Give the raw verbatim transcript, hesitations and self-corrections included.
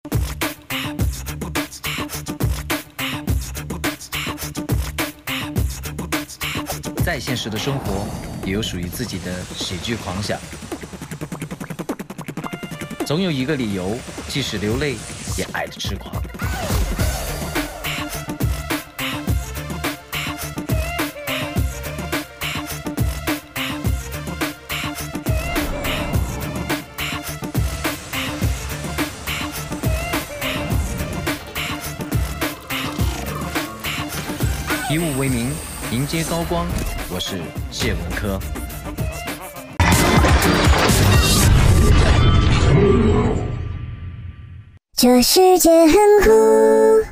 再现实的生活，也有属于自己的喜剧狂想。总有一个理由，即使流泪，也爱得痴狂。以武为名，迎接高光。我是谢文科。 这世界很酷。